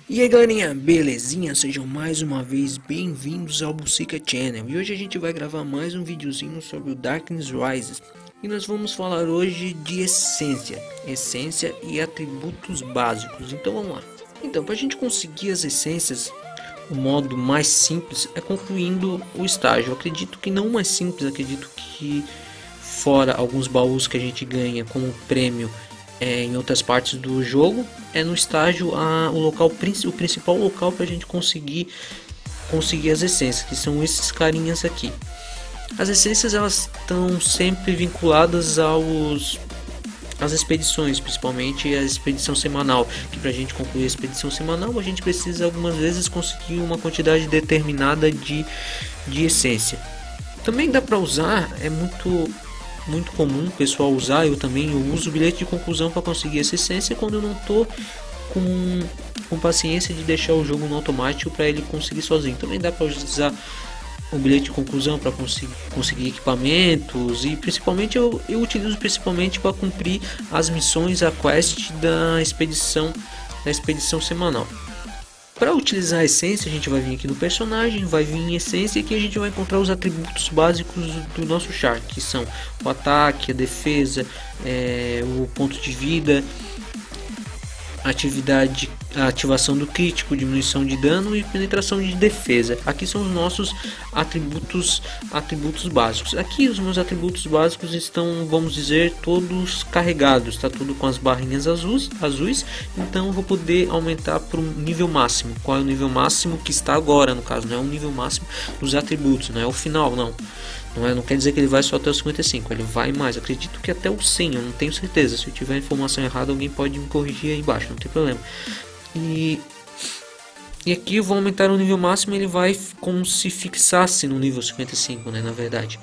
E aí galerinha, belezinha? Sejam mais uma vez bem-vindos ao Bucica Channel. E hoje a gente vai gravar mais um videozinho sobre o Darkness Rises. E nós vamos falar hoje de essência e atributos básicos. Então vamos lá. Então, para a gente conseguir as essências, o modo mais simples é concluindo o estágio. Eu acredito que não o mais simples, acredito que fora alguns baús que a gente ganha como prêmio em outras partes do jogo, é no estágio o principal local para a gente conseguir as essências, que são esses carinhas aqui. As essências elas estão sempre vinculadas às expedições, principalmente a expedição semanal, que para a gente concluir a expedição semanal a gente precisa algumas vezes conseguir uma quantidade determinada de essência. Também dá para usar, é muito comum o pessoal usar, eu uso o bilhete de conclusão para conseguir essa essência quando eu não tô com paciência de deixar o jogo no automático para ele conseguir sozinho. Também dá para usar o bilhete de conclusão para conseguir equipamentos, e principalmente eu utilizo principalmente para cumprir as missões, a quest da expedição semanal. Para utilizar a essência, a gente vai vir aqui no personagem, vai vir em essência, e aqui a gente vai encontrar os atributos básicos do nosso char, que são o ataque, a defesa, o ponto de vida, a ativação do crítico, diminuição de dano e penetração de defesa. Aqui são os nossos atributos básicos. Aqui os meus atributos básicos estão, vamos dizer, todos carregados, está tudo com as barrinhas azuis, então eu vou poder aumentar para o nível máximo. Qual é o nível máximo que está agora, no caso, não é o nível máximo dos atributos, não é o final, não quer dizer que ele vai só até o 55, ele vai mais, acredito que até o 100, eu não tenho certeza. Se eu tiver informação errada, alguém pode me corrigir aí embaixo, não tem problema. E aqui eu vou aumentar o nível máximo, ele vai como se fixasse no nível 55, né, na verdade.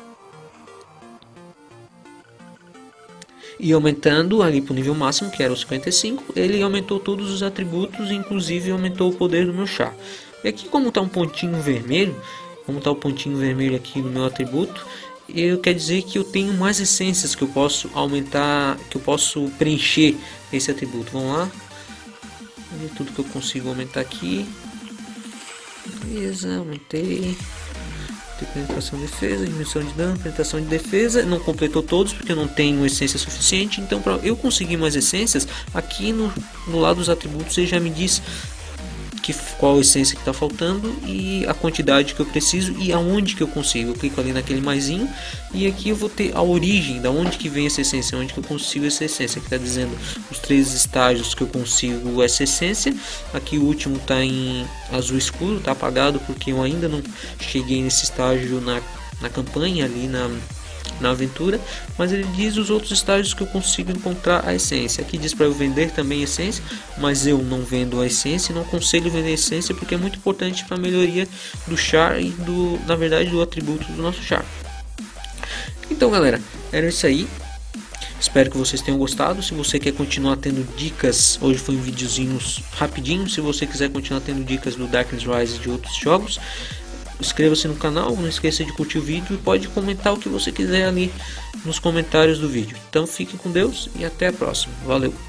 E aumentando ali para o nível máximo, que era o 55, ele aumentou todos os atributos, inclusive aumentou o poder do meu char. E aqui, como está um pontinho vermelho, aqui no meu atributo, quer dizer que eu tenho mais essências que eu posso aumentar, que eu posso preencher esse atributo. Vamos lá, tudo que eu consigo aumentar aqui. Beleza, aumentei. Penetração de defesa, diminuição de dano, penetração de defesa. Não completou todos porque eu não tenho essência suficiente. Então, para eu conseguir mais essências, aqui no lado dos atributos ele já me diz qual a essência que está faltando e a quantidade que eu preciso e aonde que eu consigo. Eu clico ali naquele maisinho e aqui eu vou ter a origem, da onde que vem essa essência, onde que eu consigo essa essência, que está dizendo os 3 estágios que eu consigo essa essência. Aqui o último está em azul escuro, está apagado porque eu ainda não cheguei nesse estágio na campanha, ali na aventura, mas ele diz os outros estágios que eu consigo encontrar a essência. Aqui diz para eu vender também a essência, mas eu não vendo a essência, não consigo vender a essência porque é muito importante para a melhoria do char e na verdade do atributo do nosso char. Então galera, era isso aí. Espero que vocês tenham gostado. Se você quer continuar tendo dicas, hoje foi um videozinho rapidinho. Se você quiser continuar tendo dicas do Darkness Rise e de outros jogos, inscreva-se no canal, não esqueça de curtir o vídeo e pode comentar o que você quiser ali nos comentários do vídeo. Então fique com Deus e até a próxima. Valeu!